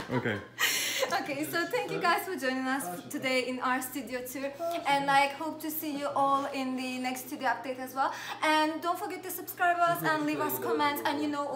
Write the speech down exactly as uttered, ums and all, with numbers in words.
Okay. Okay, so thank you guys for joining us today in our studio tour, and like hope to see you all in the next studio update as well. And don't forget to subscribe us and leave us comments, and you know